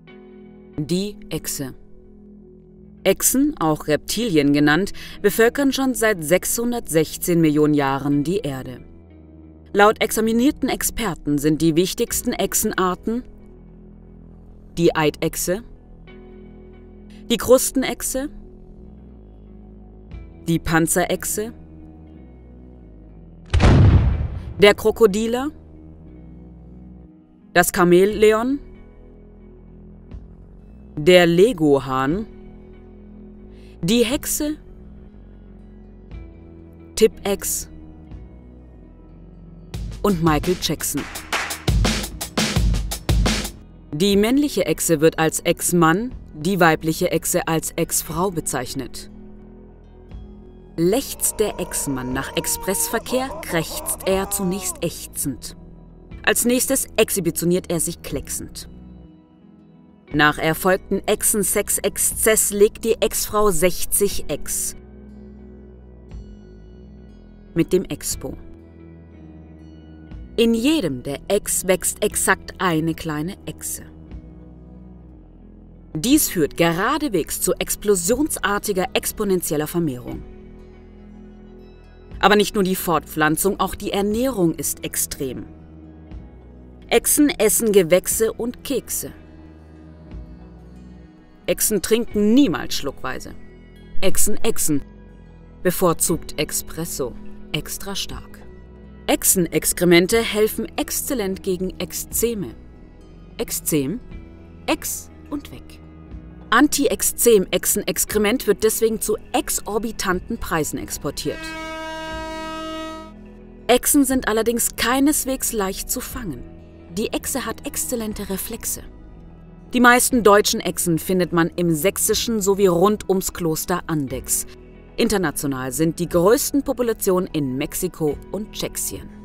Die Echse. Echsen, auch Reptilien genannt, bevölkern schon seit 616 Millionen Jahren die Erde. Laut examinierten Experten sind die wichtigsten Echsenarten die Eidechse, die Krustenechse, die Panzerechse, der Krokodiler, das Chamäleon, der Leguan, die Hexe, Tipex und Michael Jackson. Die männliche Echse wird als Ex-Mann, die weibliche Echse als Ex-Frau bezeichnet. Lechzt der Ex-Mann nach Expressverkehr, krächzt er zunächst ächzend. Als nächstes exhibitioniert er sich klecksend. Nach erfolgten Echsen-Sex-Exzess legt die Ex-Frau 60 Ex. Mit dem Expo. In jedem der Ex wächst exakt eine kleine Echse. Dies führt geradewegs zu explosionsartiger exponentieller Vermehrung. Aber nicht nur die Fortpflanzung, auch die Ernährung ist extrem. Echsen essen Gewächse und Kekse. Echsen trinken niemals schluckweise. Echsen, bevorzugt Espresso, extra stark. Echsenexkremente helfen exzellent gegen Ekzeme. Ekzem, Ex und weg. Anti-Ekzem-Echsenexkrement wird deswegen zu exorbitanten Preisen exportiert. Echsen sind allerdings keineswegs leicht zu fangen. Die Echse hat exzellente Reflexe. Die meisten deutschen Echsen findet man im sächsischen sowie rund ums Kloster Andechs. International sind die größten Populationen in Mexiko und Tschechien.